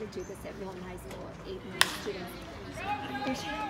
do this at Milton High School, 8 9 students. There's